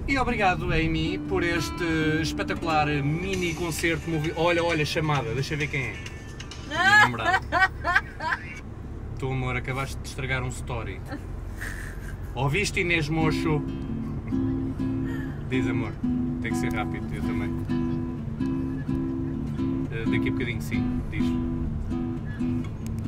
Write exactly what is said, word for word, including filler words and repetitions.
E obrigado, Amy, por este espetacular mini concerto. Movi... Olha, olha, chamada, deixa ver quem é. Minha namorada. Tu, amor, acabaste de estragar um story. Ouviste, Inês Mocho? Diz, amor, tem que ser rápido, eu também. Uh, daqui a bocadinho, sim, diz.